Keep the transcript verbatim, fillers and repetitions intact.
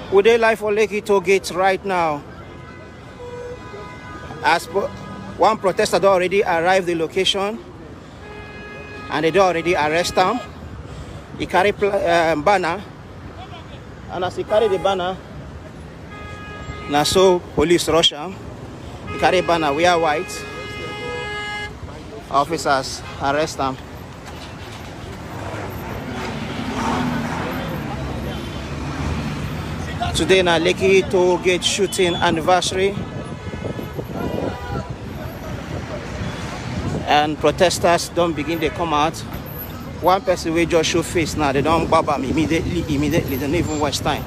We dey live for Lekki Tollgate right now. As one protester don already arrived the location, and they don already arrest him. He carry um, banner, and as he carry the banner, now so police rush him. He carry banner, we are white. Officers arrest him. Today na Lekki Tollgate shooting anniversary, and protesters don't begin to come out. One person will just show face now, they don't bob them immediately, immediately, they don't even waste time.